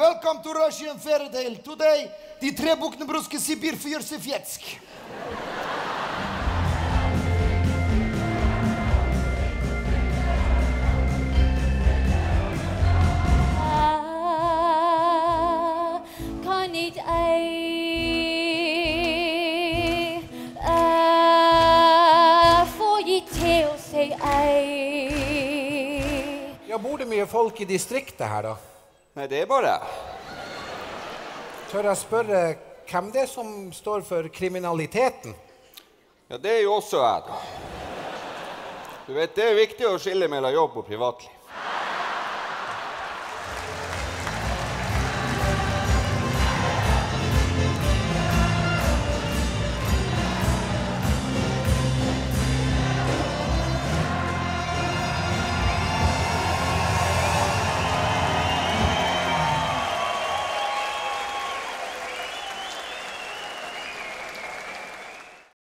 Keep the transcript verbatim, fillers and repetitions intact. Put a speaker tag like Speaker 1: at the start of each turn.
Speaker 1: Welcome to Russian Fairy Tale. Today, de tre bukkene Bruske Sibir Fyrsefjetsk.
Speaker 2: Kan ikke ei få gitt til å si ei.
Speaker 3: Ja, bor det mye folk i distriktet her da?
Speaker 4: Nei, det er bare.
Speaker 3: Tør jeg spørre hvem det er som står for kriminaliteten?
Speaker 4: Ja, det er jo også jeg da. Du vet, det er viktig å skille mellom jobb og privatliv.